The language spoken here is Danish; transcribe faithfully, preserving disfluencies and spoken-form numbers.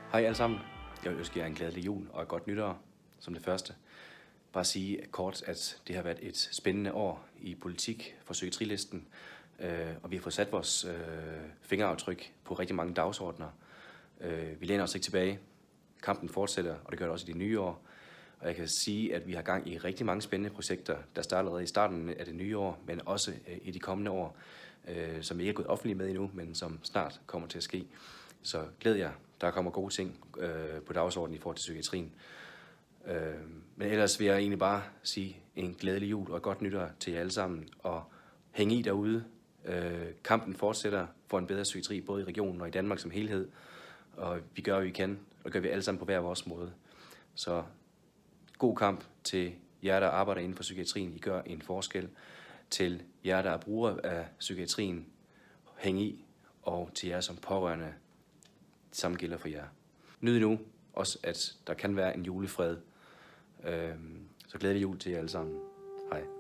Hej alle sammen. Jeg vil ønske jer en glædelig jul og et godt nytår som det første. Bare sige kort, at det har været et spændende år i politik for psykiatrilisten, øh, og vi har fået sat vores øh, fingeraftryk på rigtig mange dagsordner. Øh, vi læner os ikke tilbage. Kampen fortsætter, og det gør det også i det nye år. Og jeg kan sige, at vi har gang i rigtig mange spændende projekter, der starter allerede i starten af det nye år, men også øh, i de kommende år, øh, som vi ikke er gået offentligt med endnu, men som snart kommer til at ske. Så glæd jer, der kommer gode ting øh, på dagsordenen i forhold til psykiatrien. Øh, men ellers vil jeg egentlig bare sige en glædelig jul og et godt nytår til jer alle sammen, og hæng i derude. Øh, kampen fortsætter for en bedre psykiatri, både i regionen og i Danmark som helhed, og vi gør, hvad vi kan, og det gør vi alle sammen på hver vores måde. Så god kamp til jer, der arbejder inden for psykiatrien. I gør en forskel. Til jer, der er brugere af psykiatrien, hæng i, og til jer som pårørende, det samme gælder for jer. Nyd nu også, at der kan være en julefred. Så glædelig jul til jer alle sammen. Hej.